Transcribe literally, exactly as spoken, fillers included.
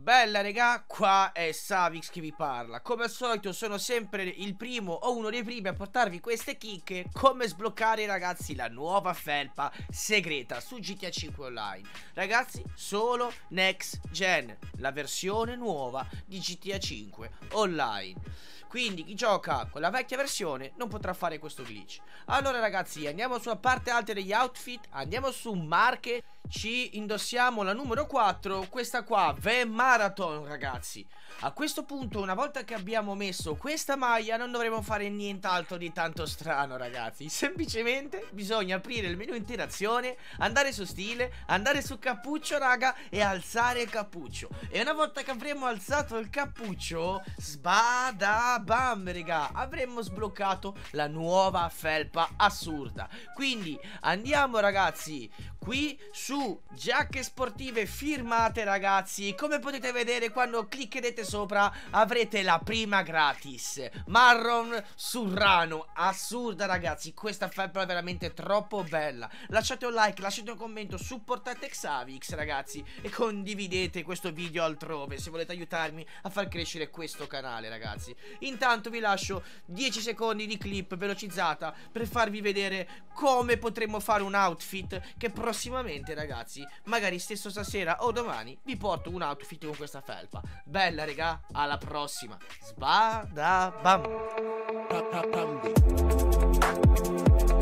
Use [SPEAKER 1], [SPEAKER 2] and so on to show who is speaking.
[SPEAKER 1] Bella regà, qua è Savix che vi parla. Come al solito sono sempre il primo o uno dei primi a portarvi queste chicche. Come sbloccare ragazzi la nuova felpa segreta su G T A cinque Online. Ragazzi, solo Next Gen, la versione nuova di G T A cinque Online. Quindi chi gioca con la vecchia versione non potrà fare questo glitch. Allora ragazzi, andiamo sulla parte alta degli outfit, andiamo su marche, ci indossiamo la numero quattro, questa qua, The Marathon ragazzi. A questo punto, una volta che abbiamo messo questa maglia, non dovremo fare nient'altro di tanto strano ragazzi. Semplicemente bisogna aprire il menu interazione, andare su stile, andare su cappuccio raga e alzare il cappuccio. E una volta che avremo alzato il cappuccio, sbada bam raga, avremmo sbloccato la nuova felpa assurda. Quindi andiamo ragazzi qui su giacche sportive firmate ragazzi. Come potete vedere, quando cliccherete sopra avrete la prima gratis, marron surrano. Assurda ragazzi, questa felpa è veramente troppo bella. Lasciate un like, lasciate un commento, supportate Xavix ragazzi e condividete questo video altrove se volete aiutarmi a far crescere questo canale ragazzi. Intanto vi lascio dieci secondi di clip velocizzata per farvi vedere come potremmo fare un outfit che prossimamente ragazzi, magari stesso stasera o domani, vi porto un outfit con questa felpa. Bella regà, alla prossima. Sbada bam.